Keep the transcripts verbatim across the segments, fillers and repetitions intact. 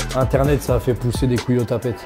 Internet, ça a fait pousser des couilles aux tapettes.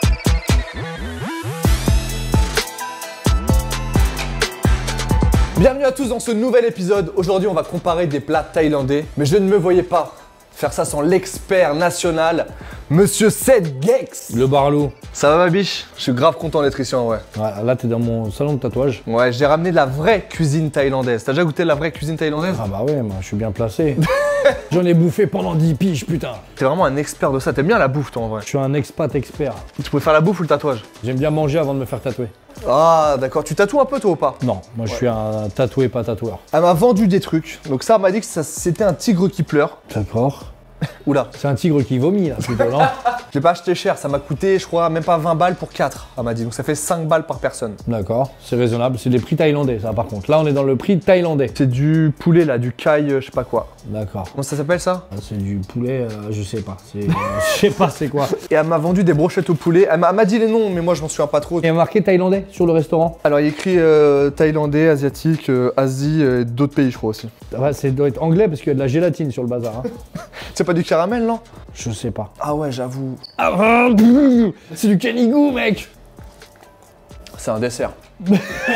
Bienvenue à tous dans ce nouvel épisode. Aujourd'hui, on va comparer des plats thaïlandais. Mais je ne me voyais pas faire ça sans l'expert national, Monsieur Seth Gex. Le Barlow. Ça va ma biche? Je suis grave content d'être ici en vrai. Ouais, là, t'es dans mon salon de tatouage. Ouais, j'ai ramené de la vraie cuisine thaïlandaise. T'as déjà goûté de la vraie cuisine thaïlandaise? Ah bah ouais, moi, je suis bien placé. J'en ai bouffé pendant dix piges, putain. T'es vraiment un expert de ça. T'aimes bien la bouffe, toi, en vrai. Je suis un expat expert. Tu pouvais faire la bouffe ou le tatouage? J'aime bien manger avant de me faire tatouer. Ah, d'accord. Tu tatoues un peu, toi, ou pas? Non, moi, je Ouais. suis un tatoué, pas tatoueur. Elle m'a vendu des trucs. Donc ça, elle m'a dit que ça- c'était un tigre qui pleure. D'accord. Oula. C'est un tigre qui vomit, là, plutôt, non? Je l'ai pas acheté cher. Ça m'a coûté, je crois, même pas vingt balles pour quatre. Elle m'a dit. Donc ça fait cinq balles par personne. D'accord, c'est raisonnable. C'est des prix thaïlandais, ça, par contre. Là, on est dans le prix thaïlandais. C'est du poulet, là, du kai, euh, je sais pas quoi. D'accord. Comment ça s'appelle, ça? Ah, c'est du poulet, euh, je sais pas. C'est- euh, je sais pas c'est quoi. Et elle m'a vendu des brochettes au poulet. Elle m'a elle m'a dit les noms, mais moi je m'en souviens pas trop. Il y a marqué thaïlandais sur le restaurant. Alors il y a écrit euh, thaïlandais, asiatique, euh, Asie euh, et d'autres pays, je crois aussi. Ouais, ça doit être anglais parce qu'il y a de la gélatine sur le bazar. Hein. C'est pas du caramel, non? Je sais pas. Ah ouais, j'avoue. Ah, c'est du canigou, mec. C'est un dessert. Je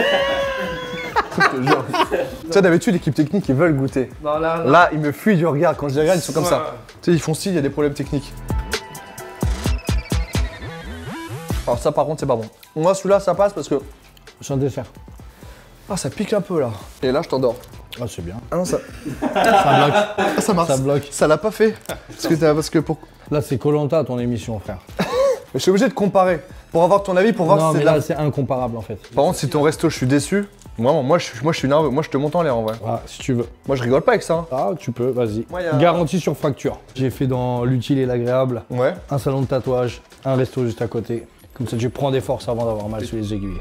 te jure. Tu sais, d'habitude, l'équipe technique, ils veulent goûter. Non, là, là. Là, ils me fuient du regard. Quand je les regarde, ils sont comme Ouais. ça. Tu sais, ils font si, il y a des problèmes techniques. Alors ça, par contre, c'est pas bon. Moi, celui-là, ça passe parce que... C'est un dessert. Ah, ça pique un peu, là. Et là, je t'endors. Ah, c'est bien. Ah non, ça... Ça bloque. Ah, ça marche. Ça bloque. Ça l'a pas fait. Parce que, t'as- parce que pour... Là, c'est Koh-Lanta, ton émission, frère. Je suis obligé de comparer. Pour avoir ton avis, pour voir Non, si c'est mais de la... là, c'est incomparable, en fait. Par contre, si ton resto, je suis déçu. Vraiment, moi, je, suis- moi, je suis nerveux. Moi, je te monte en l'air, en vrai. Ah, si tu veux. Moi, je rigole pas avec ça. hein. Ah, tu peux, vas-y. Moi, y a- Garantie sur facture. J'ai fait dans l'utile et l'agréable Ouais. un salon de tatouage, un resto juste à côté. Comme ça, tu prends des forces avant d'avoir mal sur les aiguilles.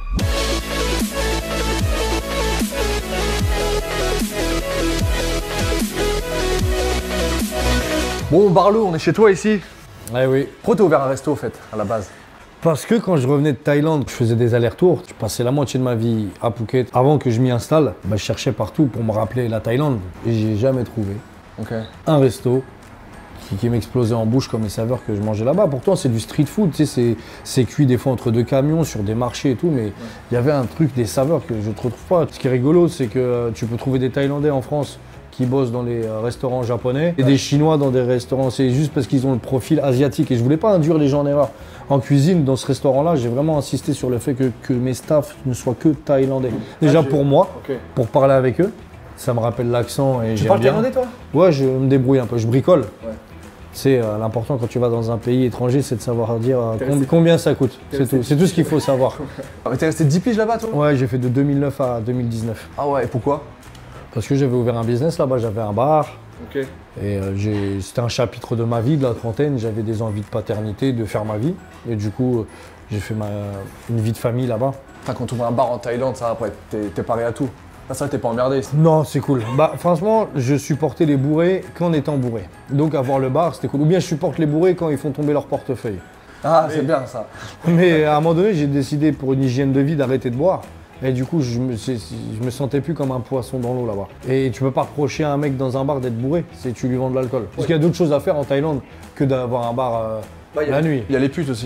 Bon, Barlow, on est chez toi ici. Eh oui. Pourquoi t'as ouvert un resto, au fait, à la base? Parce que quand je revenais de Thaïlande, je faisais des allers-retours. Je passais la moitié de ma vie à Phuket. Avant que je m'y installe, bah, je cherchais partout pour me rappeler la Thaïlande. Et j'ai jamais trouvé Ok. un resto qui, qui m'explosait en bouche comme les saveurs que je mangeais là-bas. Pourtant, c'est du street food. Tu sais, c'est- c'est cuit des fois entre deux camions, sur des marchés et tout. Mais il y avait un truc, des saveurs que je ne retrouve pas. Ce qui est rigolo, c'est que euh, tu peux trouver des Thaïlandais en France qui bossent dans les euh, restaurants japonais et des Chinois dans des restaurants. C'est juste parce qu'ils ont le profil asiatique. Et je voulais pas induire les gens en erreur. En cuisine, dans ce restaurant-là, j'ai vraiment insisté sur le fait que, que mes staffs ne soient que thaïlandais. Déjà tu- pour moi, Ok. pour parler avec eux, ça me rappelle l'accent et Tu j'aime parles bien. thaïlandais, toi? Ouais, je me débrouille un peu, je bricole. Ouais. C'est euh, l'important quand tu vas dans un pays étranger, c'est de savoir dire euh, T'es com- resté- combien ça coûte. t'es C'est resté- tout. C'est tout ce qu'il faut savoir. Ah, mais t'es resté dix piges là-bas, toi? Ouais, j'ai fait de deux mille neuf à deux mille dix-neuf. Ah ouais, et pourquoi? Parce que j'avais ouvert un business là-bas, j'avais un bar. Ok. Et euh, j'ai- c'était un chapitre de ma vie, de la trentaine. J'avais des envies de paternité, de faire ma vie. Et du coup, euh, j'ai fait ma, une vie de famille là-bas. Enfin, quand tu ouvres un bar en Thaïlande, ça, après, t'es t'es paré à tout. Ah, ça, t'es pas emmerdé ici. Non, c'est cool. Bah, franchement, je supportais les bourrés qu'en étant bourré. Donc, avoir le bar, c'était cool. Ou bien je supporte les bourrés quand ils font tomber leur portefeuille. Ah, c'est bien, ça. Mais à un moment donné, j'ai décidé pour une hygiène de vie d'arrêter de boire. Et du coup, je me, c'est- je me sentais plus comme un poisson dans l'eau là-bas. Et tu peux pas reprocher à un mec dans un bar d'être bourré, c'est tu lui vends de l'alcool. Parce qu'il y a d'autres choses à faire en Thaïlande que d'avoir un bar euh, Bah, y a- la nuit. Il y a les putes aussi.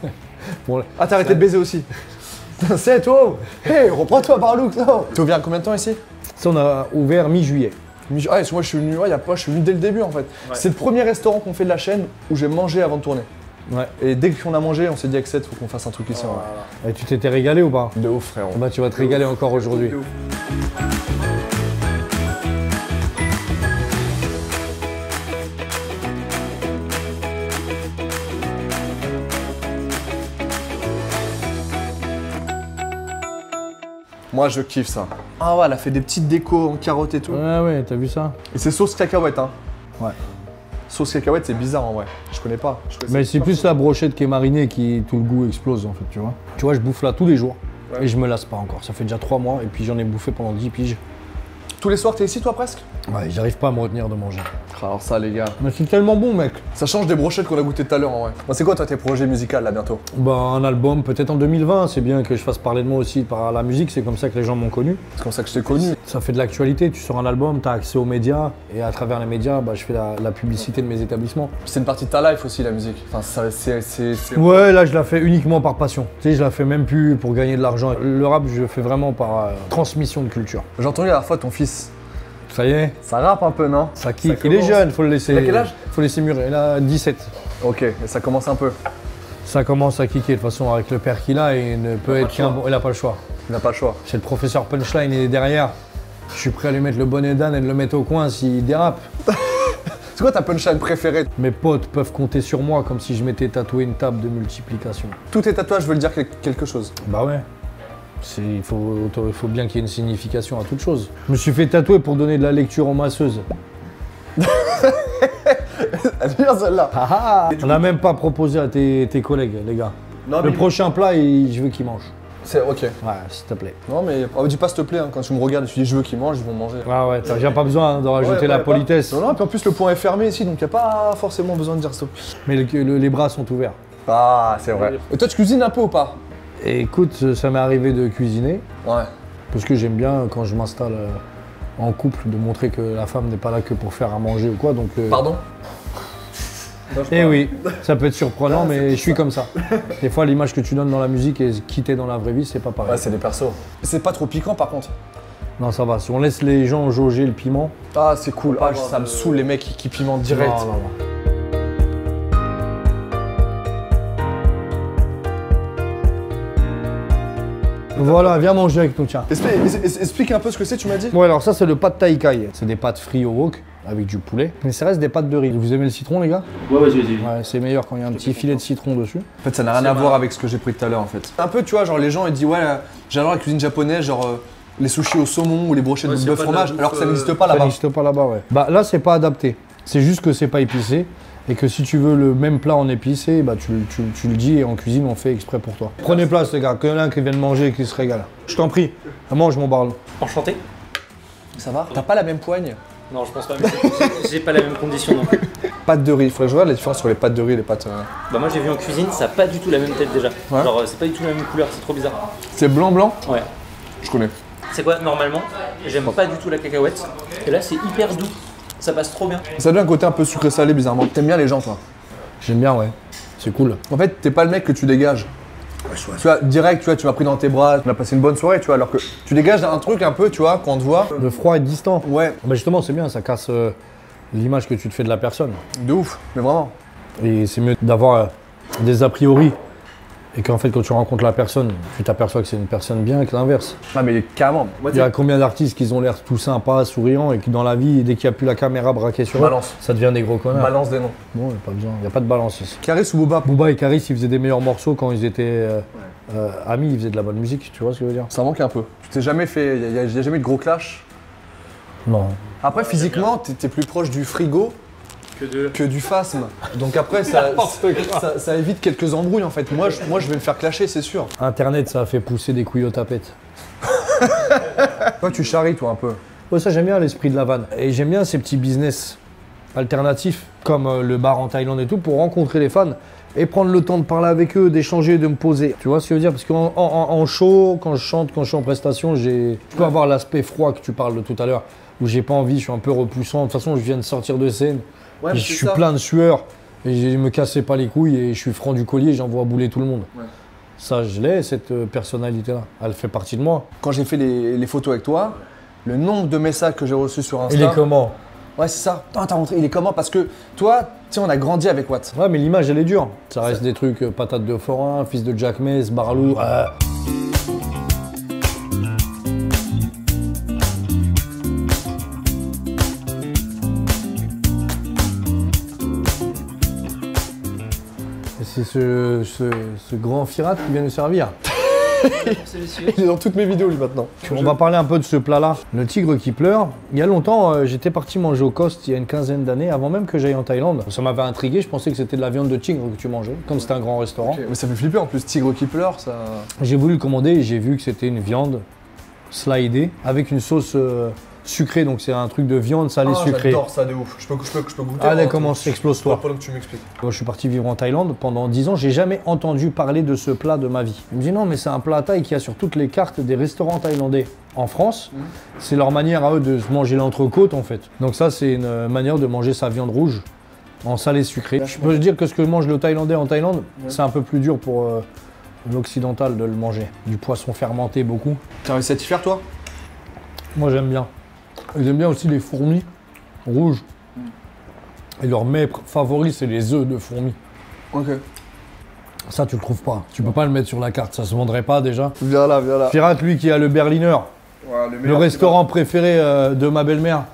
Bon, Ah, t'as arrêté de baiser aussi. C'est toi. Hey, reprends-toi, Barlow. T'as ouvert combien de temps ici? ça, on a ouvert mi-juillet. Mi- Ah, moi, je suis venu, ouais, y a pas, je suis venu dès le début, en fait. C'est le premier restaurant qu'on fait de la chaîne où j'ai mangé avant de tourner. Ouais. Et dès qu'on a mangé, on s'est dit avec Seth, faut qu'on fasse un truc ici. en vrai. Et tu t'étais régalé ou pas? De ouf, frérot. Bah, tu vas te régaler encore aujourd'hui. Moi, je kiffe ça. Ah ouais, elle a fait des petites décos en carottes et tout. Ouais, ouais, t'as vu ça? Et c'est sauce cacahuète, hein. Ouais. Sauce cacahuète, c'est bizarre en vrai. Je connais pas. Je connais- Mais c'est plus la brochette qui est marinée qui tout le goût explose en fait, tu vois. Tu vois, je bouffe là tous les jours Ouais. et je me lasse pas encore. Ça fait déjà trois mois et puis j'en ai bouffé pendant dix piges. Tous les soirs, t'es ici, toi, presque? Ouais, j'arrive pas à me retenir de manger. Alors ça, les gars. Mais c'est tellement bon, mec. Ça change des brochettes qu'on a goûté tout à l'heure, en vrai. Bon, c'est quoi, toi, tes projets musicaux, là, bientôt? Bah, un album, peut-être en deux mille vingt. C'est bien que je fasse parler de moi aussi par la musique. C'est comme ça que les gens m'ont connu. C'est comme ça que je t'ai connu. Ça fait de l'actualité. Tu sors un album, t'as accès aux médias. Et à travers les médias, bah, je fais la, la publicité de mes établissements. C'est une partie de ta life aussi, la musique. Enfin, ça, c'est... c'est- c'est- Ouais, là, je la fais uniquement par passion. Tu sais, je la fais même plus pour gagner de l'argent. Le rap, je le fais vraiment par euh, transmission de culture. J'ai entendu la dernière fois ton fils. Ça y est, Ça rappe un peu, non? ça kick. Ça Il est commence. jeune, faut le laisser. Il a quel âge? Faut laisser mûrir. Il a dix-sept. Ok, et ça commence un peu. Ça commence à kicker de toute façon avec le père qu'il a et il ne peut pas être le choix. qu'un bon. Il a pas le choix. Il n'a pas le choix. C'est le professeur Punchline, il est derrière. Je suis prêt à lui mettre le bonnet d'âne et de le mettre au coin s'il dérape. C'est quoi ta punchline préférée? Mes potes peuvent compter sur moi comme si je m'étais tatoué une table de multiplication. Tous tes tatouages veulent dire quel- quelque chose. Bah ouais. C'est- Il faut, il faut bien qu'il y ait une signification à toute chose. Je me suis fait tatouer pour donner de la lecture aux masseuses. Elle est bien celle-là. Ah ah. On n'a même pas proposé à tes, tes collègues, les gars. Non, Le prochain plat, il- je veux qu'ils mangent. C'est ok. Ouais, s'il te plaît. Non, mais oh, dis pas s'il te plaît, hein, quand tu me regardes et tu dis je veux qu'ils mangent, ils vont manger. Ah ouais, t'as déjà pas besoin hein, de rajouter Ouais, la ouais, politesse. pas- Non, non, et puis en plus le point est fermé ici, donc y a pas forcément besoin de dire ça. Mais le- le- les bras sont ouverts. Ah, c'est vrai. Et toi, tu cuisines un peu ou pas? Et écoute, ça m'est arrivé de cuisiner. Ouais. Parce que j'aime bien, quand je m'installe euh, en couple, de montrer que la femme n'est pas là que pour faire à manger ou quoi. Donc, euh, Pardon? Eh oui, ça peut être surprenant, mais je suis comme ça. Des fois, l'image que tu donnes dans la musique et quitter dans la vraie vie, c'est pas pareil. Ouais, c'est des persos. C'est pas trop piquant par contre. Non, ça va. Si on laisse les gens jauger le piment. Ah, c'est cool. Ah, avoir ça de- me saoule les mecs qui, qui pimentent direct. Non, non, non. Voilà, viens manger avec nous, tiens. Expli- es- es- Explique un peu ce que c'est, tu m'as dit? Bon, alors ça, c'est le pad thai kai. C'est des pâtes frites au wok avec du poulet. Mais ça reste des pâtes de riz. Vous aimez le citron, les gars? Ouais, vas-y, vas-y. Ouais, c'est meilleur quand il y a un petit filet de citron dessus. En fait, ça n'a rien à voir avec ce que j'ai pris tout à l'heure en fait. Un peu, tu vois, genre les gens ils disent ouais, euh, j'adore la cuisine japonaise, genre euh, les sushis au saumon ou les brochettes Ouais, de c'est bœuf pas de la fromage, bouffe, alors que ça euh, n'existe pas Ça là-bas. n'existe pas là-bas, ouais. Bah là, c'est pas adapté. C'est juste que c'est pas épicé. Et que si tu veux le même plat en épicé, bah tu, tu- tu le dis et en cuisine, on fait exprès pour toi. Prenez place, les gars. Qu'il y en a un qui vienne manger et qui se régale. Je t'en prie. Mange mon barle. Enchanté. Ça va? T'as pas la même poigne? Non, je pense pas, mais c'est- j'ai pas la même condition non plus. Pâtes de riz, faudrait que je regarde la différence entre les pâtes de riz et les pâtes. euh, Bah, moi j'ai vu en cuisine, ça a pas du tout la même tête déjà. Ouais. Genre, euh, c'est pas du tout la même couleur, c'est trop bizarre. C'est blanc-blanc? Ouais. Je connais. C'est quoi, normalement, j'aime pas du tout la cacahuète. Et là, c'est hyper doux. Ça passe trop bien. Ça donne un côté un peu sucré-salé bizarrement. T'aimes bien les gens toi? J'aime bien, ouais. C'est cool. En fait, t'es pas le mec que tu dégages. Tu vois, direct, tu vois, tu m'as pris dans tes bras, on a passé une bonne soirée, tu vois, alors que tu dégages un truc un peu, tu vois, quand on te voit. Le froid est distant. Ouais, Bah justement, c'est bien. Ça casse euh, l'image que tu te fais de la personne. de ouf, mais vraiment. Et c'est mieux d'avoir euh, des a priori. Et qu'en fait, quand tu rencontres la personne, tu t'aperçois que c'est une personne bien que l'inverse. Ah, mais carrément. Il y a combien d'artistes qui ont l'air tout sympas, souriants, et qui dans la vie, dès qu'il n'y a plus la caméra braquée sur eux, Balance. ça devient des gros connards. Balance des noms. Bon, il n'y a pas besoin, il n'y a pas de balance ici. Caris ou Booba? Booba et Karis, ils faisaient des meilleurs morceaux quand ils étaient euh, euh, amis, ils faisaient de la bonne musique, tu vois ce que je veux dire? Ça manque un peu. Tu t'es jamais fait. Il n'y a, y a jamais eu de gros clash. Non. Après, physiquement, t'es t'es plus proche du frigo Que de. que du phasme. Donc après, ça, ça, ça évite quelques embrouilles en fait. Moi je, moi, je vais me faire clasher, c'est sûr. Internet, ça a fait pousser des couilles aux tapettes. Toi, tu charries, toi, un peu. Ouais, ça, j'aime bien l'esprit de la vanne. Et j'aime bien ces petits business alternatifs, comme euh, le bar en Thaïlande et tout, pour rencontrer les fans et prendre le temps de parler avec eux, d'échanger, de me poser. Tu vois ce que je veux dire? Parce qu'en en, en- en show, quand je chante, quand je suis en prestation, j'ai... je peux avoir l'aspect froid que tu parles de tout à l'heure, où j'ai pas envie, je suis un peu repoussant. De toute façon, je viens de sortir de scène, et je suis plein de sueur, et je me cassais pas les couilles, et je suis franc du collier, j'envoie bouler tout le monde. Ouais. Ça, je l'ai, cette euh, personnalité-là. Elle fait partie de moi. Quand j'ai fait les, les photos avec toi, le nombre de messages que j'ai reçus sur Insta. Il est comment? Ouais, c'est ça. Attends, t'as rentré. Il est comment? Parce que toi, tu sais, on a grandi avec Watt. Ouais, mais l'image, elle est dure. Ça reste des trucs, euh, patate de forain, fils de Jack Mess, Barlou. euh. Et c'est ce, ce, ce grand Firat qui vient nous servir. Il est dans toutes mes vidéos, lui, maintenant. On va parler un peu de ce plat-là. Le tigre qui pleure. Il y a longtemps, euh, j'étais parti manger au Coste il y a une quinzaine d'années, avant même que j'aille en Thaïlande. Ça m'avait intrigué, je pensais que c'était de la viande de tigre que tu mangeais, comme c'était un grand restaurant. Ok, mais ça fait flipper en plus, tigre qui pleure, ça. J'ai voulu le commander et j'ai vu que c'était une viande slidée avec une sauce euh, sucré, donc c'est un truc de viande salée Ah, sucrée. j'adore ça de ouf. Je peux, je peux, je peux goûter. Allez, hein, comment tu- explose-toi. Pendant que tu m'expliques. Moi, je suis parti vivre en Thaïlande pendant dix ans, j'ai jamais entendu parler de ce plat de ma vie. Il me dit non, mais c'est un plat thaï qu'il y a sur toutes les cartes des restaurants thaïlandais en France. Mmh. C'est leur manière à eux de se manger l'entrecôte en fait. Donc ça, c'est une manière de manger sa viande rouge en salé sucré. Je peux te dire que ce que mange le Thaïlandais en Thaïlande, Ouais. c'est un peu plus dur pour euh, l'occidental de le manger. Du poisson fermenté beaucoup. T'as réussi à t'y faire toi? Moi, j'aime bien. Et j'aime bien aussi les fourmis rouges. Et leur mets pr- favori, c'est les œufs de fourmis. Ok. Ça, tu le trouves pas. Tu peux pas le mettre sur la carte, ça se vendrait pas déjà. Viens là, viens là. Pirate, lui, qui a le Berliner, Ouais, le restaurant préféré euh, de ma belle-mère.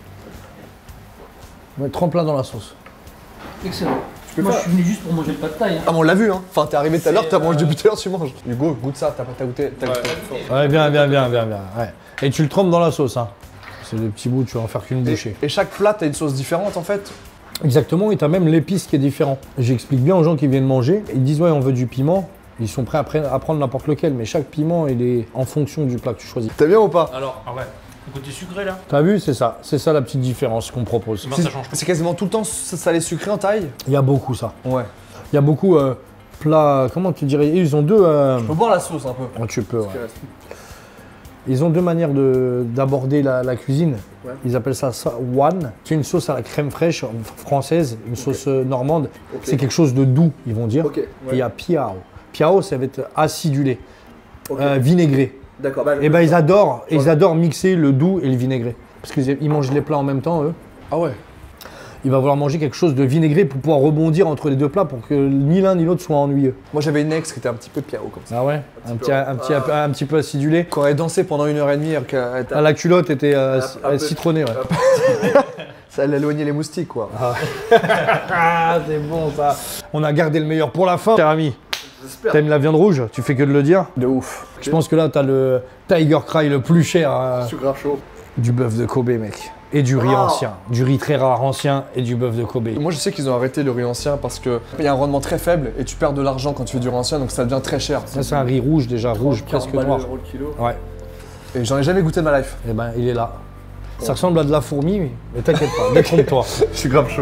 Ouais, trempe-la dans la sauce. Excellent. peux Moi, faire. je suis venu juste pour manger le pas de taille. Ah, mais on l'a vu, hein. Enfin, t'es arrivé tout à l'heure, t'as C'est, mangé euh, depuis tout à l'heure, tu manges. Hugo, goûte ça, t'as t'as goûté. t'as goûté. Ouais, bien, bien, bien, bien, bien. Ouais. Et tu le trempes dans la sauce, hein. C'est des petits bouts, tu vas en faire qu'une bouchée. Et, et chaque plat, t'as une sauce différente en fait. Exactement, et t'as même l'épice qui est différent. J'explique bien aux gens qui viennent manger, ils disent ouais, on veut du piment. Ils sont prêts à, pre- à prendre n'importe lequel, mais chaque piment, il est en fonction du plat que tu choisis. T'as bien ou pas? Alors, ah ouais. Le côté sucré là. T'as vu, c'est ça. C'est ça la petite différence qu'on propose. Non, C'est- ça change pas. C'est quasiment tout le temps salé sucré en Thaï. Il y a beaucoup ça. Ouais. Il y a beaucoup euh, plats, comment tu dirais, ils ont deux... euh, Faut boire la sauce un peu. oh, tu peux, ouais. Ils ont deux manières de- d'aborder la, la cuisine. Ouais. Ils appellent ça, ça one. C'est une sauce à la crème fraîche euh, française, une sauce euh, normande. Ok. C'est quelque chose de doux, ils vont dire. Ok. Et il y a piao. Piao, ça va être acidulé, Ok. euh, vinaigré. D'accord. Bah, Et ben ils adorent, ils adorent mixer le doux et le vinaigré. Parce qu'ils ils mangent les plats en même temps, eux. Ah ouais. Il va vouloir manger quelque chose de vinaigré pour pouvoir rebondir entre les deux plats pour que ni l'un ni l'autre soit ennuyeux. Moi j'avais une ex qui était un petit peu piao comme ça. Ah ouais, un, petit, un, petit, un petit peu acidulé. Quand elle dansait pendant une heure et demie, elle, elle- Ah, la culotte était euh, Un- un peu- citronnée, ouais. ça elle éloignait les moustiques quoi. Ah, c'est bon ça. On a gardé le meilleur pour la fin, cher ami. J'espère. T'aimes la viande rouge? Tu fais que de le dire. De ouf. Je pense que là, t'as le Tiger Cry le plus cher euh, Je suis grave chaud. du bœuf de Kobe, mec. Et du riz Ah. ancien. Du riz très rare ancien et du bœuf de Kobe. Moi je sais qu'ils ont arrêté le riz ancien parce que il y a un rendement très faible et tu perds de l'argent quand tu fais du riz ancien donc ça devient très cher. Ça, c'est un riz rouge déjà, rouge, presque noir. Ouais. Et j'en ai jamais goûté de ma life. Et ben, il est là. Ça ressemble à de la fourmi, mais- mais t'inquiète pas, détrompe-toi. Je suis grave chaud.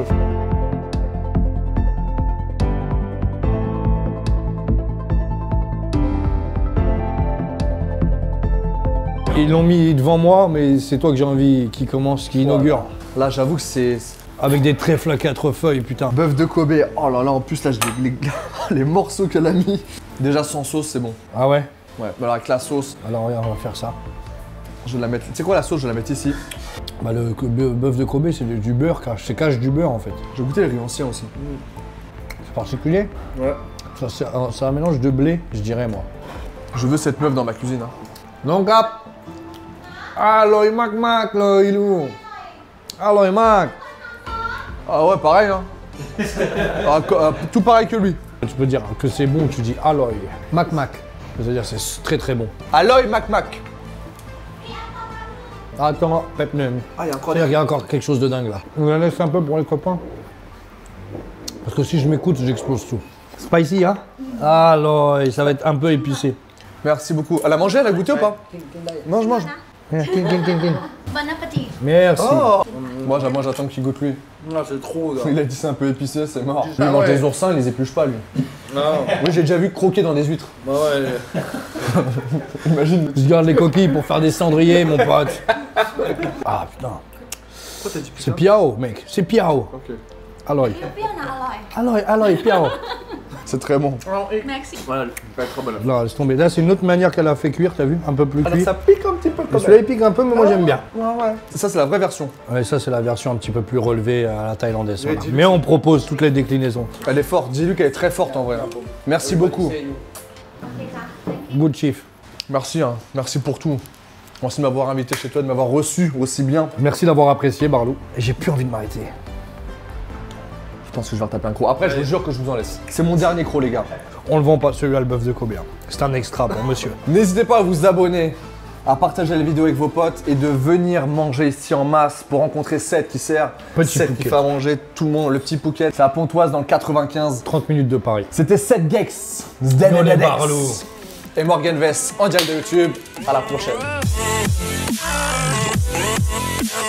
Ils l'ont mis devant moi, mais c'est toi que j'ai envie qui commence, qui inaugure. Là j'avoue que c'est Avec des trèfles à quatre feuilles, putain. bœuf de Kobe. Oh là là en plus là je- les, les morceaux qu'elle a mis. Déjà sans sauce c'est bon. Ah ouais? Ouais. Alors avec la sauce, Alors regarde, on va faire ça. je vais la mettre. Tu sais quoi la sauce je vais la mettre ici. Bah, le co- bœuf bœuf de Kobe, c'est du, du beurre, cache. C'est cache du beurre en fait. Je vais goûter le riz ancien aussi. C'est particulier. Ouais. Ça, c'est un, c'est un mélange de blé, je dirais moi. Je veux cette meuf dans ma cuisine. Hein. Non cap. Alloy mac mac, là, ilou. Alloy mac. Ah ouais pareil hein. Ah, co- ah, tout pareil que lui. Tu peux dire que c'est bon, tu dis alloy. Mac mac. C'est-à-dire c'est très très bon. Aloy Mac Mac. Attends, Pepnem. Ah il y a encore Il y a encore quelque chose de dingue là. On la laisse un peu pour les copains. Parce que si je m'écoute, j'explose tout. Spicy, hein? Alloy, ça va être un peu épicé. Merci beaucoup. Elle a mangé, elle a goûté ou pas? Mange, mange. King, king, king, king. Bon appétit. Merci. Oh moi, j'a- moi j'attends qu'il goûte lui. Non, c'est trop. Là. Il a dit c'est un peu épicé, c'est mort. Lui, Ah il mange ouais. des oursins, il les épluche pas lui. Non. Oui, j'ai déjà vu croquer dans des huîtres. Bah ouais. Imagine. Je garde les coquilles pour faire des cendriers, mon pote. Ah putain. Pourquoi t'as dit C'est piao, mec. C'est piao. Ok. Alloy. เปรี้ยวนะอร่อย Alloy, alloy, piao. C'est très bon. Merci. Voilà, le pas être trop Là, laisse tomber. Là, c'est une autre manière qu'elle a fait cuire, t'as vu? Un peu plus Alors, cuit. ça pique un petit peu Mais quand celui-là, même. il pique un peu, mais moi j'aime bien. Ouais, ouais. Ça, c'est la vraie version. Ouais, ça, c'est la version un petit peu plus relevée à la thaïlandaise. voilà. Mais on propose toutes les déclinaisons. Elle est forte. Dis-lui qu'elle est très forte en vrai. Merci beaucoup. Good chief. Merci, hein. Merci pour tout. Merci de m'avoir invité chez toi, de m'avoir reçu aussi bien. Merci d'avoir apprécié, Barlou. Et j'ai plus envie de m'arrêter. Je pense que je vais retaper un croc. Après, je vous jure que je vous en laisse. C'est mon dernier croc, les gars. On le vend pas, celui-là, le bœuf de Kobe. hein. C'est un extra pour monsieur. N'hésitez pas à vous abonner, à partager la vidéo avec vos potes et de venir manger ici en masse pour rencontrer Seth qui sert. Petit Seth qui Phuket. fait à manger tout le monde, le petit Phuket. C'est à Pontoise dans le quatre-vingt-quinze. trente minutes de Paris. C'était Seth Gex, Dans les Barlow. et Morgan Vess en direct de YouTube. À la prochaine. Yeah. Bye.